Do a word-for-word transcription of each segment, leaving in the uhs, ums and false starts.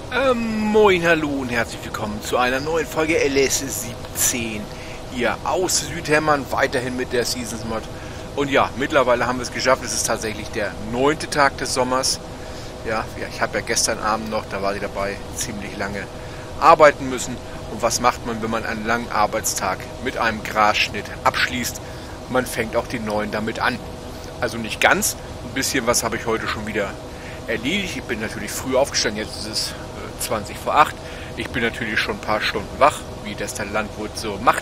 Ähm, moin, hallo und herzlich willkommen zu einer neuen Folge L S siebzehn. Hier aus Südhämmern, weiterhin mit der Seasons Mod. Und ja, mittlerweile haben wir es geschafft. Es ist tatsächlich der neunte Tag des Sommers. Ja, ja ich habe ja gestern Abend noch, da war sie dabei, ziemlich lange arbeiten müssen. Und was macht man, wenn man einen langen Arbeitstag mit einem Grasschnitt abschließt? Man fängt auch den neuen damit an. Also nicht ganz. Ein bisschen was habe ich heute schon wieder erledigt. Ich bin natürlich früh aufgestanden. Jetzt ist es zwanzig vor acht. Ich bin natürlich schon ein paar Stunden wach, wie das der Landwirt so macht.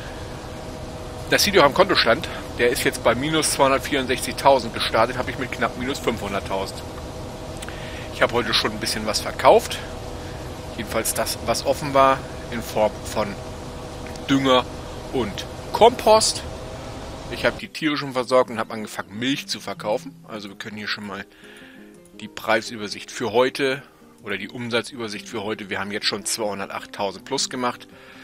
Das sieht ihr auch am Kontostand. Der ist jetzt bei minus zweihundertvierundsechzigtausend gestartet, habe ich mit knapp minus fünfhunderttausend. Ich habe heute schon ein bisschen was verkauft. Jedenfalls das, was offen war, in Form von Dünger und Kompost. Ich habe die Tiere schon versorgt und habe angefangen, Milch zu verkaufen. Also wir können hier schon mal die Preisübersicht für heute oder die Umsatzübersicht für heute. Wir haben jetzt schon zweihundertachttausend plus gemacht.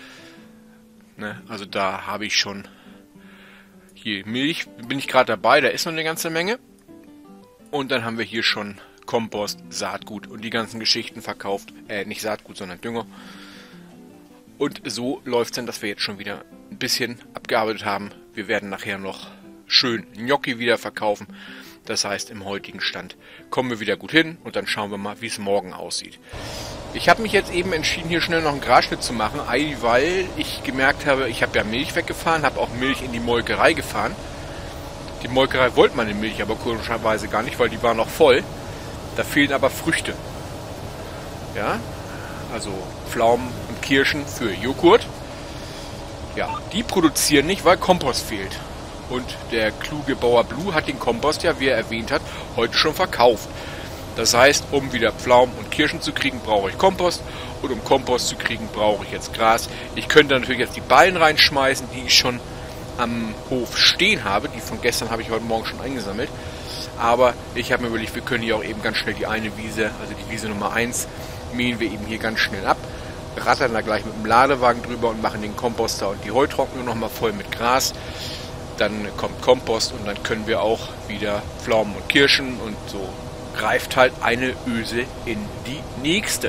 Ne, also da habe ich schon hier Milch, bin ich gerade dabei, da ist noch eine ganze Menge. Und dann haben wir hier schon Kompost, Saatgut und die ganzen Geschichten verkauft. Äh, nicht Saatgut, sondern Dünger. Und so läuft es dann, dass wir jetzt schon wieder ein bisschen abgearbeitet haben. Wir werden nachher noch schön Gnocchi wieder verkaufen. Das heißt, im heutigen Stand kommen wir wieder gut hin und dann schauen wir mal, wie es morgen aussieht. Ich habe mich jetzt eben entschieden, hier schnell noch einen Grasschnitt zu machen, weil ich gemerkt habe, ich habe ja Milch weggefahren, habe auch Milch in die Molkerei gefahren. Die Molkerei wollte meine Milch aber komischerweise gar nicht, weil die war noch voll. Da fehlen aber Früchte. Ja, also Pflaumen und Kirschen für Joghurt. Ja, die produzieren nicht, weil Kompost fehlt. Und der kluge Bauer Blue hat den Kompost ja, wie er erwähnt hat, heute schon verkauft. Das heißt, um wieder Pflaumen und Kirschen zu kriegen, brauche ich Kompost. Und um Kompost zu kriegen, brauche ich jetzt Gras. Ich könnte natürlich jetzt die Ballen reinschmeißen, die ich schon am Hof stehen habe. Die von gestern habe ich heute Morgen schon eingesammelt. Aber ich habe mir überlegt, wir können hier auch eben ganz schnell die eine Wiese, also die Wiese Nummer eins, mähen wir eben hier ganz schnell ab. Rattern da gleich mit dem Ladewagen drüber und machen den Komposter und die Heutrocknung nochmal voll mit Gras. Dann kommt Kompost und dann können wir auch wieder Pflaumen und Kirschen und so greift halt eine Öse in die nächste.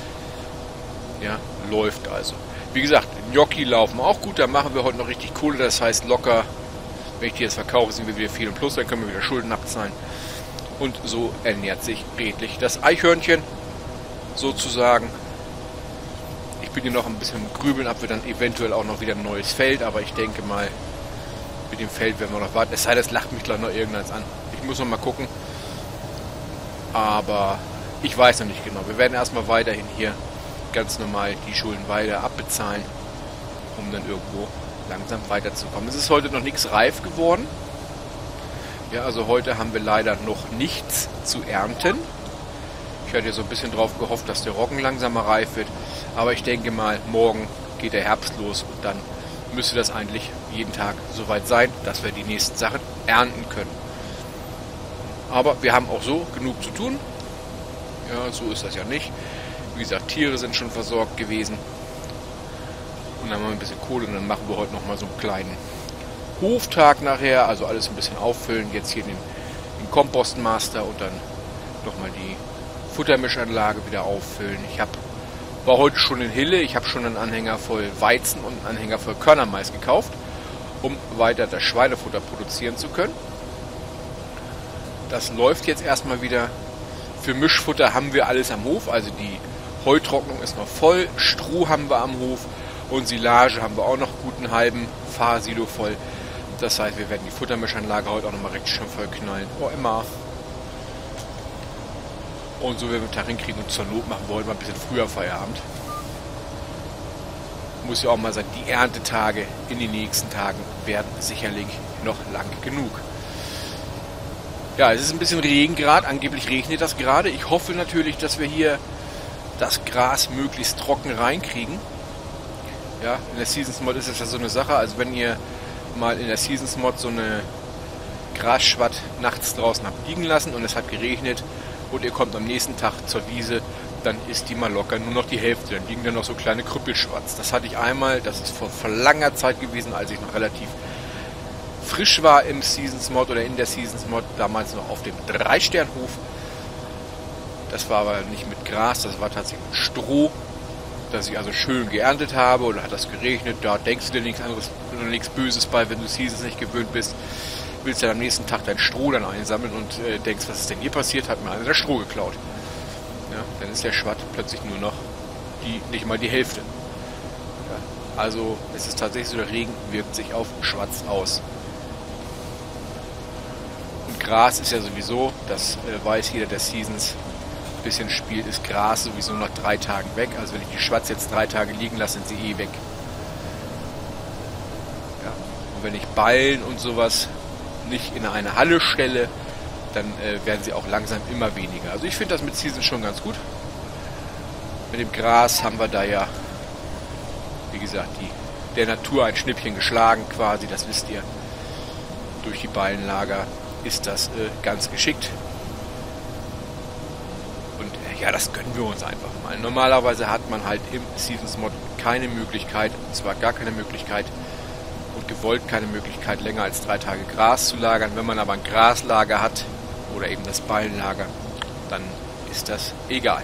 Ja, läuft also. Wie gesagt, Gnocchi laufen auch gut, da machen wir heute noch richtig Kohle, das heißt locker, wenn ich die jetzt verkaufe, sind wir wieder viel im Plus, dann können wir wieder Schulden abzahlen. Und so ernährt sich redlich das Eichhörnchen, sozusagen. Ich bin hier noch ein bisschen grübeln, ob wir dann eventuell auch noch wieder ein neues Feld, aber ich denke mal, mit dem Feld werden wir noch warten. Es sei denn, es lacht mich gleich noch irgendeins an. Ich muss noch mal gucken. Aber ich weiß noch nicht genau. Wir werden erstmal weiterhin hier ganz normal die Schulden weiter abbezahlen, um dann irgendwo langsam weiterzukommen. Es ist heute noch nichts reif geworden. Ja, also heute haben wir leider noch nichts zu ernten. Ich hatte ja so ein bisschen drauf gehofft, dass der Roggen langsamer reif wird. Aber ich denke mal, morgen geht der Herbst los und dann müsste das eigentlich jeden Tag soweit sein, dass wir die nächsten Sachen ernten können. Aber wir haben auch so genug zu tun. Ja, so ist das ja nicht. Wie gesagt, Tiere sind schon versorgt gewesen. Und dann haben wir ein bisschen Kohle und dann machen wir heute nochmal so einen kleinen Hoftag nachher. Also alles ein bisschen auffüllen. Jetzt hier den, den Kompostmaster und dann nochmal die Futtermischanlage wieder auffüllen. Ich habe war heute schon in Hille. Ich habe schon einen Anhänger voll Weizen und einen Anhänger voll Körnermais gekauft, um weiter das Schweinefutter produzieren zu können. Das läuft jetzt erstmal wieder. Für Mischfutter haben wir alles am Hof. Also die Heutrocknung ist noch voll. Stroh haben wir am Hof. Und Silage haben wir auch noch guten halben Fahrsilo voll. Das heißt, wir werden die Futtermischanlage heute auch nochmal recht schön voll knallen. Oh, immer. Und so werden wir den Tag hinkriegen und zur Not machen wir heute mal ein bisschen früher Feierabend. Muss ja auch mal sein, die Erntetage in den nächsten Tagen werden sicherlich noch lang genug. Ja, es ist ein bisschen Regen gerade, angeblich regnet das gerade. Ich hoffe natürlich, dass wir hier das Gras möglichst trocken reinkriegen. Ja, in der Seasons Mod ist das ja so eine Sache, also wenn ihr mal in der Seasons Mod so eine Grasschwatt nachts draußen habt liegen lassen und es hat geregnet, und ihr kommt am nächsten Tag zur Wiese, dann ist die mal locker nur noch die Hälfte. Dann liegen da noch so kleine Krüppelschwarz. Das hatte ich einmal, das ist vor, vor langer Zeit gewesen, als ich noch relativ frisch war im Seasons Mod oder in der Seasons Mod, damals noch auf dem Drei-Stern-Hof. Das war aber nicht mit Gras, das war tatsächlich mit Stroh, das ich also schön geerntet habe. Oder hat das geregnet, da denkst du dir nichts anderes oder nichts Böses bei, wenn du Seasons nicht gewöhnt bist. Willst ja am nächsten Tag dein Stroh dann einsammeln und äh, denkst, was ist denn hier passiert, hat mir einer das Stroh geklaut. Ja, dann ist der Schwatt plötzlich nur noch die, nicht mal die Hälfte. Ja, also es ist tatsächlich so, der Regen wirkt sich auf Schwatz aus. Und Gras ist ja sowieso, das äh, weiß jeder, der Seasons ein bisschen spielt, ist Gras sowieso nach drei Tagen weg. Also wenn ich die Schwatz jetzt drei Tage liegen lasse, sind sie eh weg. Ja. Und wenn ich Ballen und sowas nicht in eine Halle stelle, dann äh, werden sie auch langsam immer weniger. Also ich finde das mit Season schon ganz gut. Mit dem Gras haben wir da ja, wie gesagt, die, der Natur ein Schnippchen geschlagen quasi, das wisst ihr. Durch die Ballenlager ist das äh, ganz geschickt. Und äh, ja, das gönnen wir uns einfach mal. Normalerweise hat man halt im Seasons Mod keine Möglichkeit, und zwar gar keine Möglichkeit, und gewollt keine Möglichkeit, länger als drei Tage Gras zu lagern. Wenn man aber ein Graslager hat oder eben das Ballenlager, dann ist das egal.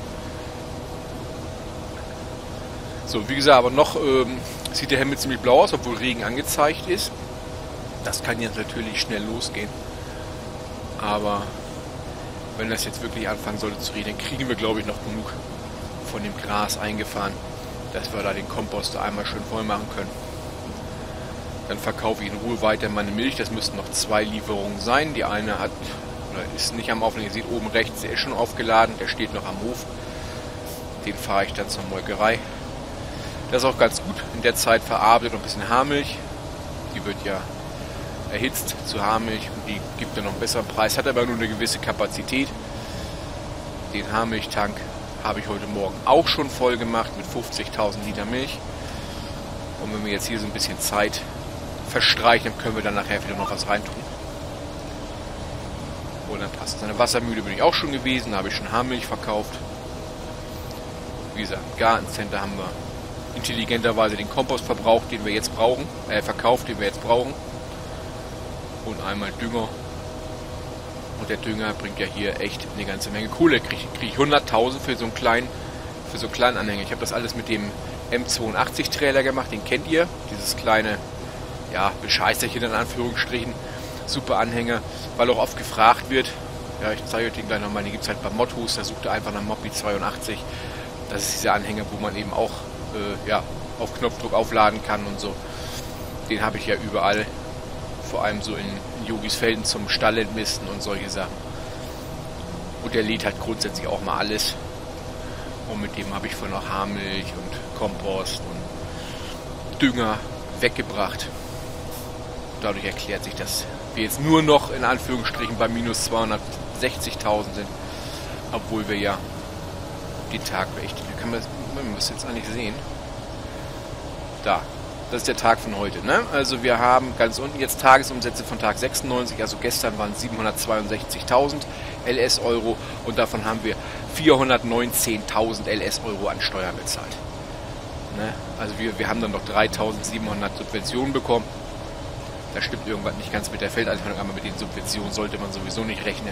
So, wie gesagt, aber noch ähm, sieht der Himmel ziemlich blau aus, obwohl Regen angezeigt ist. Das kann jetzt natürlich schnell losgehen. Aber wenn das jetzt wirklich anfangen sollte zu regnen, kriegen wir, glaube ich, noch genug von dem Gras eingefahren, dass wir da den Kompost einmal schön voll machen können. Dann verkaufe ich in Ruhe weiter meine Milch. Das müssten noch zwei Lieferungen sein. Die eine hat, oder ist nicht am Aufnehmen. Ihr seht oben rechts, der ist schon aufgeladen. Der steht noch am Hof. Den fahre ich dann zur Molkerei. Das ist auch ganz gut. In der Zeit verarbeitet noch ein bisschen Haarmilch. Die wird ja erhitzt zu Haarmilch und die gibt dann noch einen besseren Preis. Hat aber nur eine gewisse Kapazität. Den Haarmilchtank habe ich heute Morgen auch schon voll gemacht mit fünfzigtausend Liter Milch. Und wenn wir jetzt hier so ein bisschen Zeit verstreichen, dann können wir dann nachher wieder noch was reintun. Und dann passt es. Eine Wassermühle bin ich auch schon gewesen, da habe ich schon Haarmilch verkauft. Wie gesagt, im Gartencenter haben wir intelligenterweise den Kompost verbraucht, den wir jetzt brauchen, äh, verkauft, den wir jetzt brauchen. Und einmal Dünger. Und der Dünger bringt ja hier echt eine ganze Menge Kohle. Kriege krieg ich hunderttausend für so einen kleinen, für so einen kleinen Anhänger. Ich habe das alles mit dem M zweiundachtzig Trailer gemacht, den kennt ihr. Dieses kleine, ja, Bescheißerchen in Anführungsstrichen. Super Anhänger, weil auch oft gefragt wird. Ja, ich zeige euch den gleich nochmal. Den gibt es halt bei Mottos. Da sucht ihr einfach nach Moppy zweiundachtzig. Das ist dieser Anhänger, wo man eben auch äh, ja, auf Knopfdruck aufladen kann und so. Den habe ich ja überall. Vor allem so in, in Yogisfelden zum Stall entmisten und solche Sachen. Und der lädt halt grundsätzlich auch mal alles. Und mit dem habe ich vorhin noch Haarmilch und Kompost und Dünger weggebracht. Dadurch erklärt sich, dass wir jetzt nur noch in Anführungsstrichen bei minus zweihundertsechzigtausend sind. Obwohl wir ja den Tag echt... Kann man das jetzt eigentlich sehen? Da. Das ist der Tag von heute. Ne? Also wir haben ganz unten jetzt Tagesumsätze von Tag sechsundneunzig. Also gestern waren es siebenhundertzweiundsechzigtausend L S-Euro. Und davon haben wir vierhundertneunzehntausend L S-Euro an Steuern bezahlt. Ne? Also wir, wir haben dann noch dreitausendsiebenhundert Subventionen bekommen. Da stimmt irgendwas nicht ganz mit der Feldeinteilung, aber mit den Subventionen sollte man sowieso nicht rechnen.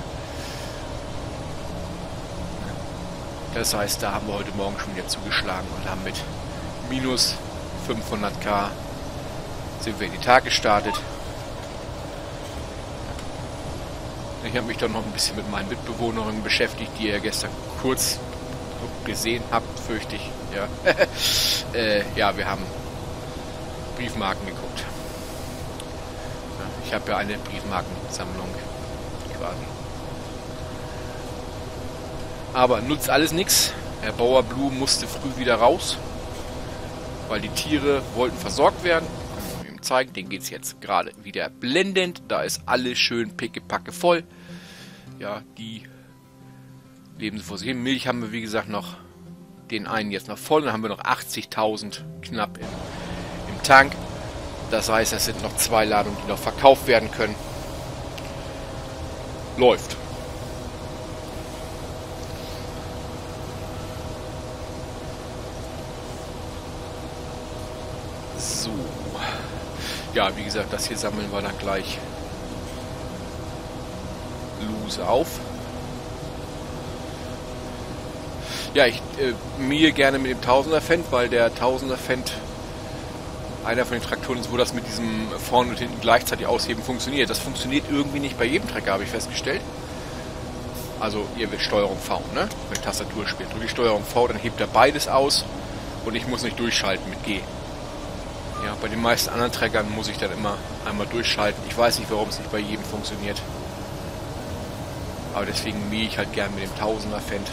Das heißt, da haben wir heute Morgen schon wieder zugeschlagen und haben mit minus fünfhunderttausend sind wir in den Tag gestartet. Ich habe mich dann noch ein bisschen mit meinen Mitbewohnerinnen beschäftigt, die ihr gestern kurz gesehen habt, fürchte ich. Ja, äh, ja wir haben Briefmarken geguckt. Ja, ich habe ja eine Briefmarkensammlung quasi. Aber nutzt alles nichts. Herr Bauerblue musste früh wieder raus, weil die Tiere wollten versorgt werden. Ich kann ihm zeigen, denen geht es jetzt gerade wieder blendend. Da ist alles schön pickepacke voll. Ja, die leben so vor sich hin. Milch haben wir, wie gesagt, noch den einen jetzt noch voll. Dann haben wir noch achtzigtausend knapp im, im Tank. Das heißt, es sind noch zwei Ladungen, die noch verkauft werden können. Läuft. So. Ja, wie gesagt, das hier sammeln wir dann gleich loose auf. Ja, ich äh, mähe gerne mit dem tausender Fendt, weil der tausender Fendt einer von den Traktoren ist, wo das mit diesem vorne und hinten gleichzeitig ausheben funktioniert. Das funktioniert irgendwie nicht bei jedem Trecker, habe ich festgestellt. Also ihr wisst Steuerung V, ne? Wenn Tastatur spielt. Drücke ich Steuerung V, dann hebt er beides aus und ich muss nicht durchschalten mit G. Ja, bei den meisten anderen Treckern muss ich dann immer einmal durchschalten. Ich weiß nicht, warum es nicht bei jedem funktioniert. Aber deswegen mähe ich halt gern mit dem tausender Fendt.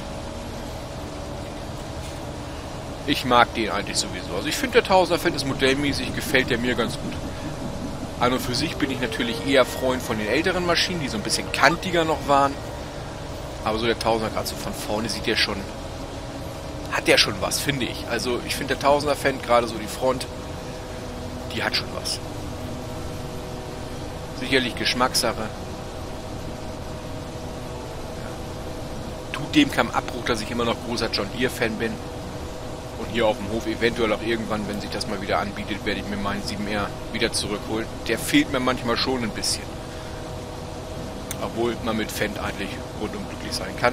Ich mag den eigentlich sowieso. Also ich finde, der tausender Fendt ist modellmäßig, gefällt der mir ganz gut. An und für sich bin ich natürlich eher Freund von den älteren Maschinen, die so ein bisschen kantiger noch waren. Aber so der tausender, gerade so von vorne, sieht der schon, hat der schon was, finde ich. Also ich finde, der tausender Fendt, gerade so die Front, die hat schon was. Sicherlich Geschmackssache. Tut dem keinen Abbruch, dass ich immer noch großer John Deere-Fan bin. Und hier auf dem Hof eventuell auch irgendwann, wenn sich das mal wieder anbietet, werde ich mir meinen sieben R wieder zurückholen. Der fehlt mir manchmal schon ein bisschen. Obwohl man mit Fendt eigentlich rundum glücklich sein kann.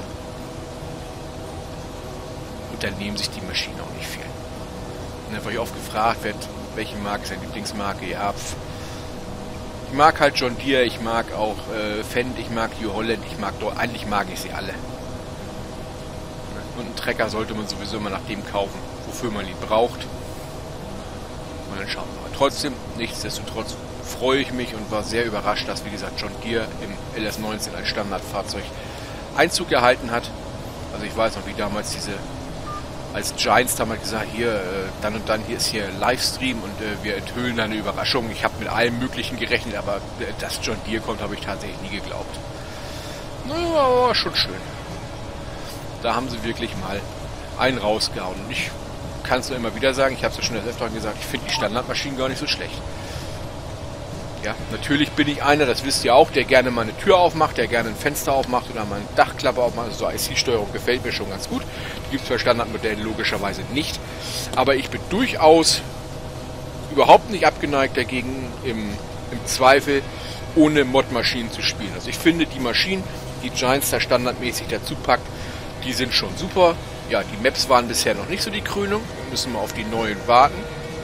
Und dann nehmen sich die Maschinen auch nicht viel. Und dann war ich oft gefragt, wird, welche Marke ist deine Lieblingsmarke? Ja, pf. Ich mag halt John Deere, ich mag auch äh, Fendt, ich mag New Holland, ich mag dort, eigentlich mag ich sie alle. Und einen Trecker sollte man sowieso immer nach dem kaufen, wofür man ihn braucht. Und dann schauen wir mal. Trotzdem, nichtsdestotrotz freue ich mich und war sehr überrascht, dass, wie gesagt, John Deere im L S neunzehn als Standardfahrzeug Einzug gehalten hat. Also ich weiß noch, wie damals diese, als Giants damals gesagt, hier, äh, dann und dann, hier ist hier Livestream und äh, wir enthüllen eine Überraschung. Ich habe mit allem Möglichen gerechnet, aber äh, dass John Deere kommt, habe ich tatsächlich nie geglaubt. Naja, aber schon schön. Da haben sie wirklich mal einen rausgehauen. Und ich kann es nur immer wieder sagen, ich habe es ja schon des Öfteren gesagt, ich finde die Standardmaschinen gar nicht so schlecht. Ja, natürlich bin ich einer, das wisst ihr auch, der gerne mal eine Tür aufmacht, der gerne ein Fenster aufmacht oder mal eine Dachklappe aufmacht. Also so I C-Steuerung gefällt mir schon ganz gut. Die gibt es bei Standardmodellen logischerweise nicht. Aber ich bin durchaus überhaupt nicht abgeneigt dagegen, im, im Zweifel ohne Mod-Maschinen zu spielen. Also ich finde, die Maschinen, die Giants da standardmäßig dazu packt, die sind schon super. Ja, die Maps waren bisher noch nicht so die Krönung. Müssen wir auf die neuen warten.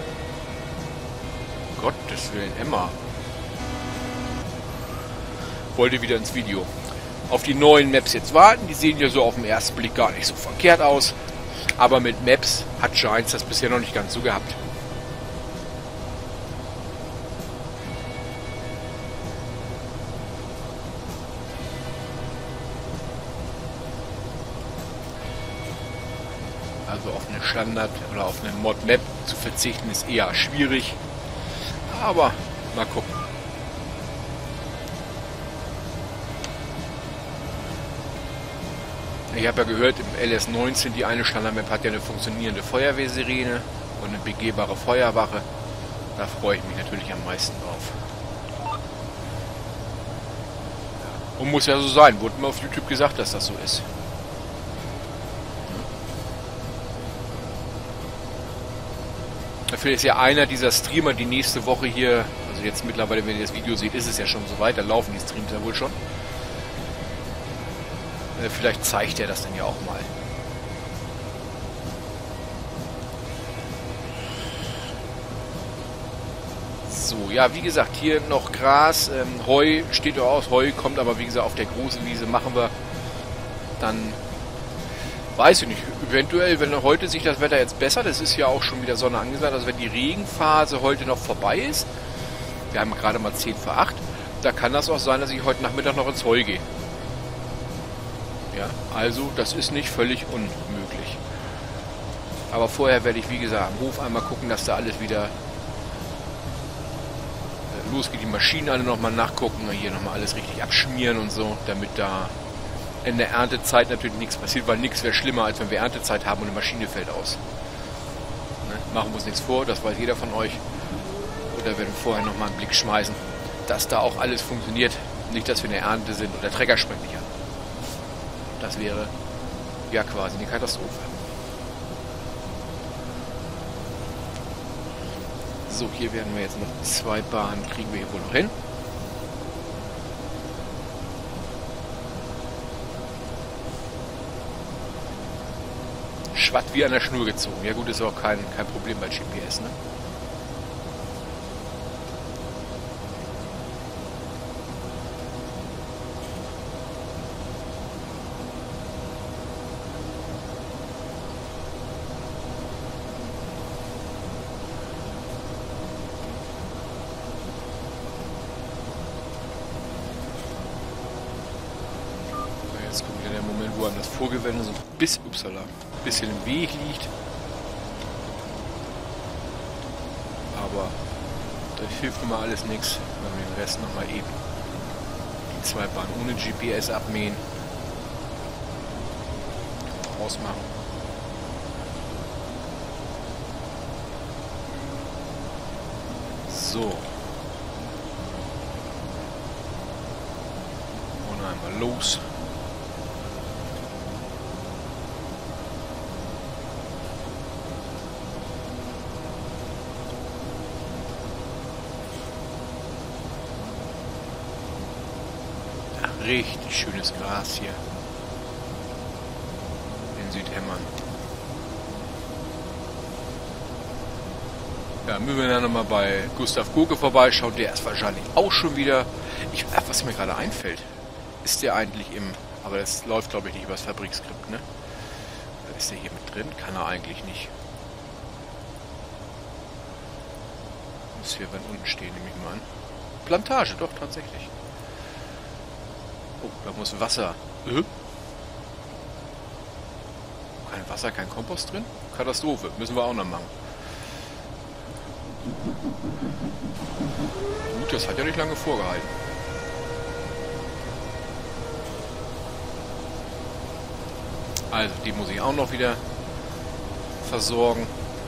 Gottes Willen, Emma. Wollte wieder ins Video. Auf die neuen Maps jetzt warten. Die sehen ja so auf den ersten Blick gar nicht so verkehrt aus. Aber mit Maps hat Giants das bisher noch nicht ganz so gehabt. Also auf eine Standard- oder auf eine Mod-Map zu verzichten ist eher schwierig. Aber mal gucken. Ich habe ja gehört, im L S neunzehn, die eine Standard-Map hat ja eine funktionierende Feuerwehrsirene und eine begehbare Feuerwache. Da freue ich mich natürlich am meisten drauf. Und muss ja so sein. Wurde mir auf YouTube gesagt, dass das so ist. Dafür ist ja einer dieser Streamer die nächste Woche hier, also jetzt mittlerweile, wenn ihr das Video seht, ist es ja schon so weit, da laufen die Streams ja wohl schon. Vielleicht zeigt er das dann ja auch mal. So, ja, wie gesagt, hier noch Gras, ähm, Heu steht ja aus, Heu kommt aber wie gesagt auf der großen Wiese, machen wir dann, weiß ich nicht, eventuell, wenn heute sich das Wetter jetzt bessert, das ist ja auch schon wieder Sonne angesagt, also wenn die Regenphase heute noch vorbei ist, wir haben gerade mal zehn vor acht, da kann das auch sein, dass ich heute Nachmittag noch ins Heu gehe. Ja, also das ist nicht völlig unmöglich. Aber vorher werde ich, wie gesagt, am Hof einmal gucken, dass da alles wieder äh, losgeht. Die Maschinen alle nochmal nachgucken, hier nochmal alles richtig abschmieren und so, damit da in der Erntezeit natürlich nichts passiert, weil nichts wäre schlimmer, als wenn wir Erntezeit haben und eine Maschine fällt aus. Ne? Machen wir uns nichts vor, das weiß jeder von euch. Oder werden wir vorher nochmal einen Blick schmeißen, dass da auch alles funktioniert. Nicht, dass wir in der Ernte sind und der Trecker springt nicht an. Das wäre ja quasi eine Katastrophe. So, hier werden wir jetzt noch zwei Bahnen, kriegen wir hier wohl noch hin. Schwatt wie an der Schnur gezogen. Ja gut, ist auch kein, kein Problem bei G P S, ne? Jetzt kommt wieder der Moment, wo einem das Vorgewende so bis Upsala ein bisschen im Weg liegt. Aber das hilft nun mal alles nichts, wenn wir den Rest nochmal eben die zwei Bahnen ohne G P S abmähen. Ausmachen. So. Und einmal los. Richtig schönes Gras hier in Südhemmern. Ja, müssen wir dann nochmal bei Gustav Gurke vorbeischauen. Der ist wahrscheinlich auch schon wieder. Ich, was mir gerade einfällt, ist der eigentlich im. Aber das läuft, glaube ich, nicht über das Fabrikskript, ne? Ist der hier mit drin? Kann er eigentlich nicht. Muss hier weit unten stehen, nehme ich mal an. Plantage, doch, tatsächlich. Oh, da muss Wasser. Äh? Kein Wasser, kein Kompost drin? Katastrophe. Müssen wir auch noch machen. Gut, das hat ja nicht lange vorgehalten. Also, die muss ich auch noch wieder versorgen.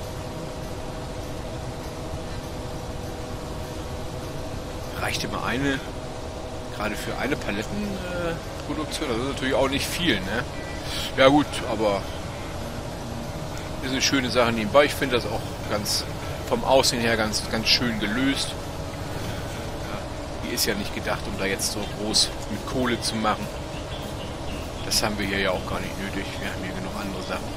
Reicht immer eine... Gerade für eine Palettenproduktion, äh, das ist natürlich auch nicht viel, ne? Ja gut, aber ist eine schöne Sache nebenbei. Ich finde das auch ganz vom Aussehen her ganz, ganz schön gelöst. Ja, die ist ja nicht gedacht, um da jetzt so groß mit Kohle zu machen. Das haben wir hier ja auch gar nicht nötig. Wir haben hier genug andere Sachen.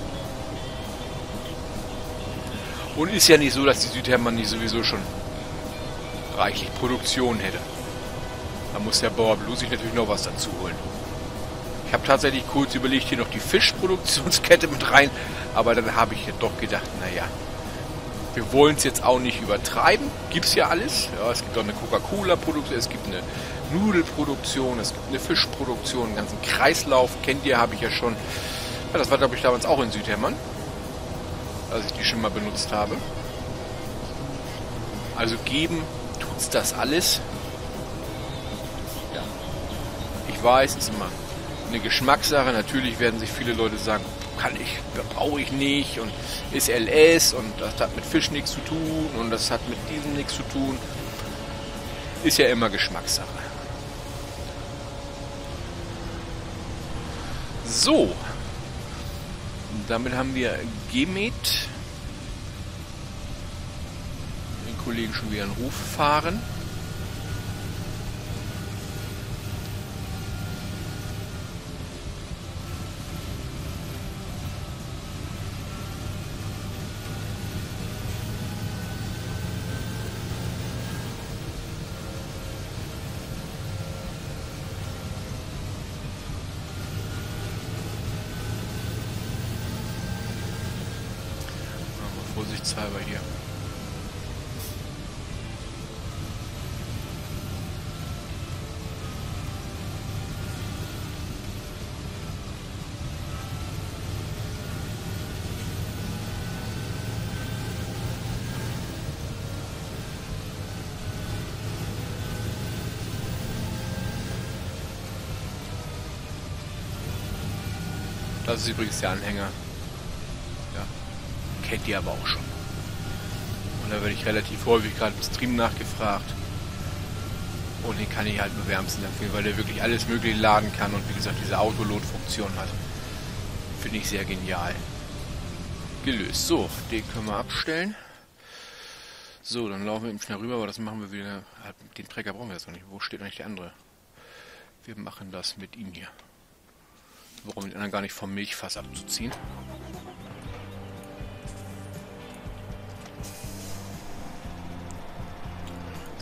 Und ist ja nicht so, dass die Südhemmern nicht sowieso schon reichlich Produktion hätte. Da muss der Bauer bloß sich natürlich noch was dazu holen. Ich habe tatsächlich kurz überlegt, hier noch die Fischproduktionskette mit rein, aber dann habe ich ja doch gedacht, naja, wir wollen es jetzt auch nicht übertreiben. Gibt es ja alles. Ja, es gibt auch eine Coca-Cola-Produktion, es gibt eine Nudelproduktion, es gibt eine Fischproduktion, einen ganzen Kreislauf. Kennt ihr, habe ich ja schon. Ja, das war, glaube ich, damals auch in Südhemmern, als ich die schon mal benutzt habe. Also geben tut's das alles. Ich weiß, es ist immer eine Geschmackssache. Natürlich werden sich viele Leute sagen, kann ich, brauche ich nicht und ist L S und das hat mit Fisch nichts zu tun und das hat mit diesem nichts zu tun. Ist ja immer Geschmackssache. So, damit haben wir gemäht. Den Kollegen schon wieder einen Ruf fahren. Vorsichtshalber hier. Das ist übrigens der Anhänger. Kennt ihr aber auch schon. Und da werde ich relativ häufig gerade im Stream nachgefragt. Und den kann ich halt nur wärmstens empfehlen, weil der wirklich alles Mögliche laden kann und wie gesagt diese Autoload-Funktion hat. Finde ich sehr genial. Gelöst. So, den können wir abstellen. So, dann laufen wir eben schnell rüber, aber das machen wir wieder. Den Trecker brauchen wir jetzt noch nicht. Wo steht eigentlich der andere? Wir machen das mit ihm hier. Warum den anderen gar nicht vom Milchfass abzuziehen?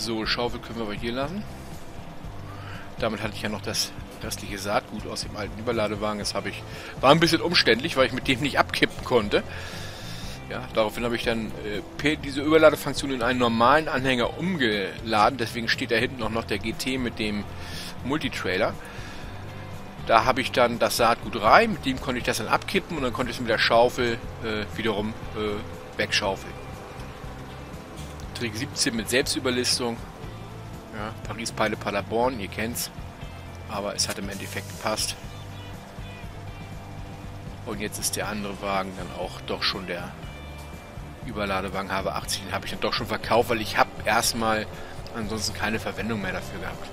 So, Schaufel können wir aber hier lassen. Damit hatte ich ja noch das restliche Saatgut aus dem alten Überladewagen. Das habe ich, war ein bisschen umständlich, weil ich mit dem nicht abkippen konnte. Ja, daraufhin habe ich dann äh, per diese Überladefunktion in einen normalen Anhänger umgeladen. Deswegen steht da hinten auch noch der G T mit dem Multitrailer. Da habe ich dann das Saatgut rein, mit dem konnte ich das dann abkippen und dann konnte ich es mit der Schaufel äh, wiederum äh, wegschaufeln. Trick siebzehn mit Selbstüberlistung. Ja, Paris-Peile Paderborn, ihr kennt's. Aber es hat im Endeffekt gepasst. Und jetzt ist der andere Wagen dann auch doch schon der Überladewagen H W achtzig. Den habe ich dann doch schon verkauft, weil ich habe erstmal ansonsten keine Verwendung mehr dafür gehabt.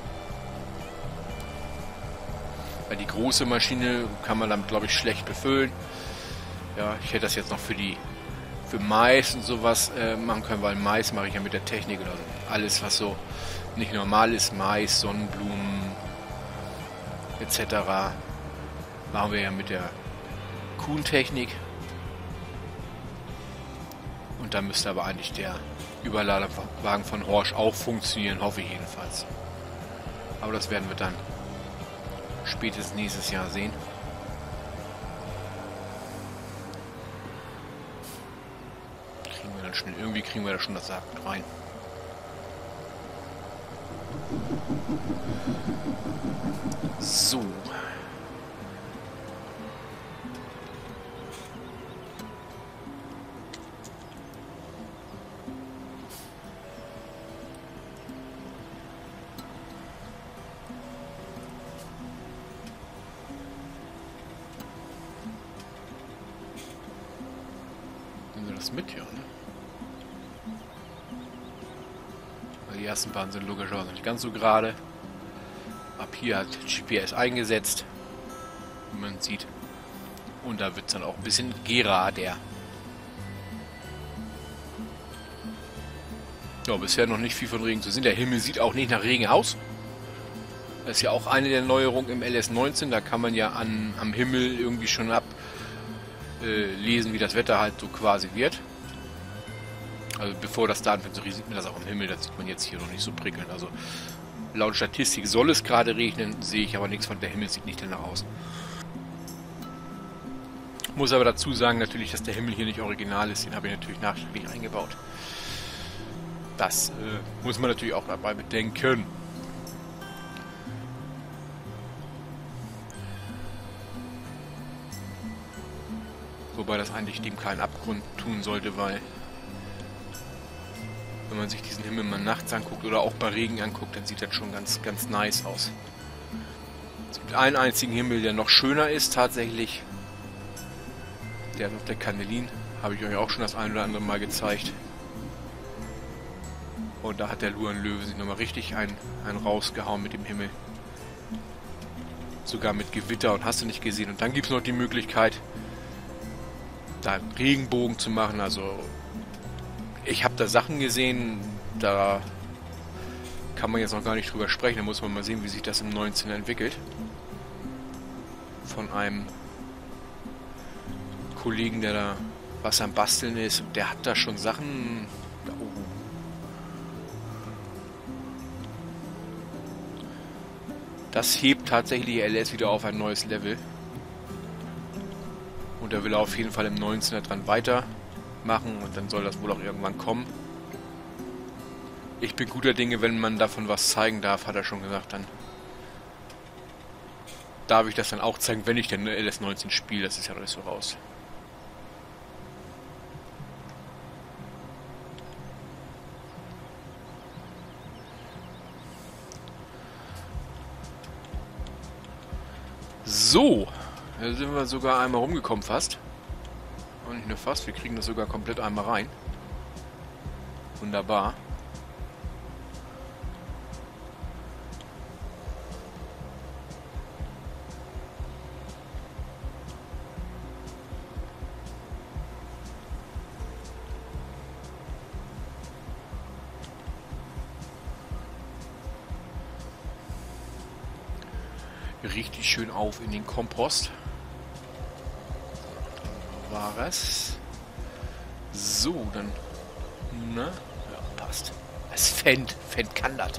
Weil die große Maschine kann man damit, glaube ich, schlecht befüllen. Ja, ich hätte das jetzt noch für die für Mais und sowas äh, machen können, weil Mais mache ich ja mit der Technik oder so. Alles, was so nicht normal ist, Mais, Sonnenblumen et cetera machen wir ja mit der Kuhn-Technik. Und da müsste aber eigentlich der Überladewagen von Horsch auch funktionieren, hoffe ich jedenfalls. Aber das werden wir dann spätestens nächstes Jahr sehen. Kriegen wir dann schnell, irgendwie kriegen wir da schon das Saatgut rein. So. Nehmen wir das mit hier, ne? Weil die ersten Bahnen sind logischerweise nicht ganz so gerade. Ab hier hat G P S eingesetzt, wie man sieht. Und da wird es dann auch ein bisschen gerader. Ja, bisher noch nicht viel von Regen zu sehen. Der Himmel sieht auch nicht nach Regen aus. Das ist ja auch eine der Neuerungen im L S neunzehn. Da kann man ja an, am Himmel irgendwie schon ablesen, äh, wie das Wetter halt so quasi wird. Also bevor das da anfängt zu regnen, sieht man das auch am Himmel. Das sieht man jetzt hier noch nicht so prickelnd. Also laut Statistik soll es gerade regnen, sehe ich aber nichts von. Der Himmel sieht nicht danach aus. Muss aber dazu sagen natürlich, dass der Himmel hier nicht original ist. Den habe ich natürlich nachträglich eingebaut. Das äh, muss man natürlich auch dabei bedenken. Wobei das eigentlich dem keinen Abgrund tun sollte, weil wenn man sich diesen Himmel mal nachts anguckt oder auch bei Regen anguckt, dann sieht das schon ganz, ganz nice aus. Es gibt einen einzigen Himmel, der noch schöner ist tatsächlich. Der ist auf der Kandelin. Habe ich euch auch schon das ein oder andere Mal gezeigt. Und da hat der Luan Löwe sich nochmal richtig einen, einen rausgehauen mit dem Himmel. Sogar mit Gewitter und hast du nicht gesehen. Und dann gibt es noch die Möglichkeit, da einen Regenbogen zu machen. Also ich habe da Sachen gesehen, da kann man jetzt noch gar nicht drüber sprechen. Da muss man mal sehen, wie sich das im neunzehn entwickelt. Von einem Kollegen, der da was am Basteln ist. Der hat da schon Sachen... Oh. Das hebt tatsächlich L S wieder auf ein neues Level. Und da will er auf jeden Fall im neunzehner dran weitermachen. Und dann soll das wohl auch irgendwann kommen. Ich bin guter Dinge, wenn man davon was zeigen darf, hat er schon gesagt. Dann darf ich das dann auch zeigen, wenn ich denn L S neunzehn spiele. Das ist ja alles so raus. So, da sind wir sogar einmal rumgekommen fast. Und nicht nur fast, wir kriegen das sogar komplett einmal rein. Wunderbar. Richtig schön auf in den Kompost. Dann war es. So, dann. Na, ja, passt. Es Fendt. Fendt kann das.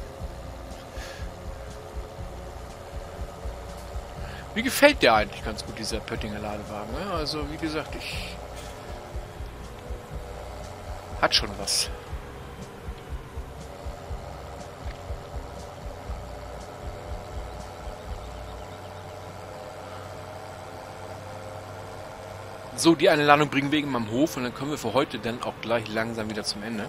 Mir gefällt der eigentlich ganz gut, dieser Pöttinger Ladewagen. Ne? Also, wie gesagt, ich... Hat schon was. So, die eine Ladung bringen wir eben am Hof und dann kommen wir für heute dann auch gleich langsam wieder zum Ende.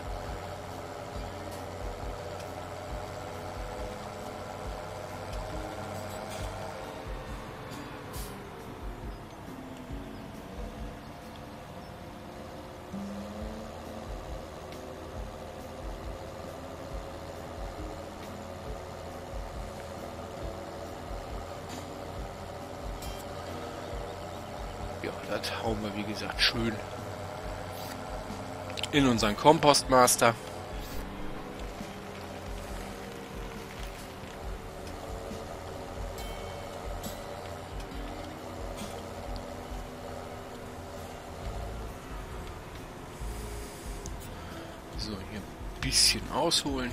Ja, das hauen wir, wie gesagt, schön in unseren Kompostmaster. So, hier ein bisschen ausholen.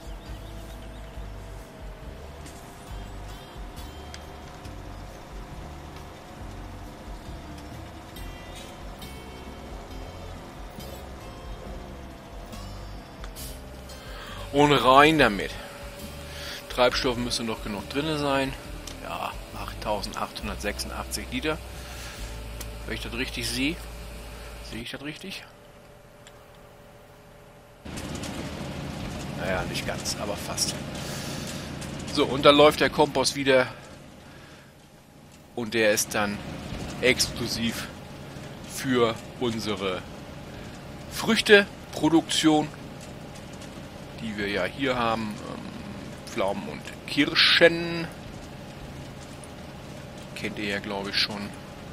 Und rein damit. Treibstoff müsste noch genug drin sein. Ja, achttausendachthundertsechsundachtzig Liter. Wenn ich das richtig sehe. Sehe ich das richtig? Naja, nicht ganz, aber fast. So, und dann läuft der Kompost wieder. Und der ist dann exklusiv für unsere Früchteproduktion, die wir ja hier haben, ähm, Pflaumen und Kirschen. Kennt ihr ja, glaube ich, schon.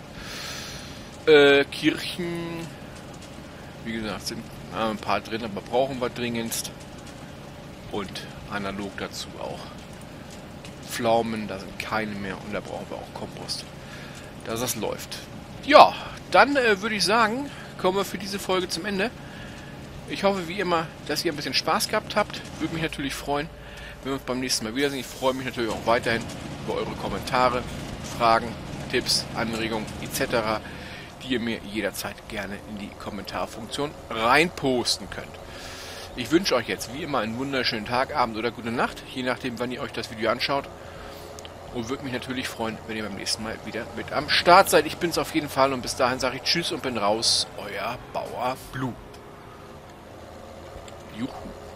Äh, Kirchen, wie gesagt, sind äh, ein paar drin, aber brauchen wir dringendst. Und analog dazu auch Pflaumen, da sind keine mehr und da brauchen wir auch Kompost, dass das läuft. Ja, dann äh, würde ich sagen, kommen wir für diese Folge zum Ende. Ich hoffe wie immer, dass ihr ein bisschen Spaß gehabt habt. Würde mich natürlich freuen, wenn wir uns beim nächsten Mal wiedersehen. Ich freue mich natürlich auch weiterhin über eure Kommentare, Fragen, Tipps, Anregungen et cetera, die ihr mir jederzeit gerne in die Kommentarfunktion reinposten könnt. Ich wünsche euch jetzt wie immer einen wunderschönen Tag, Abend oder gute Nacht, je nachdem, wann ihr euch das Video anschaut. Und würde mich natürlich freuen, wenn ihr beim nächsten Mal wieder mit am Start seid. Ich bin es auf jeden Fall und bis dahin sage ich Tschüss und bin raus. Euer Bauer Blue. Juhu.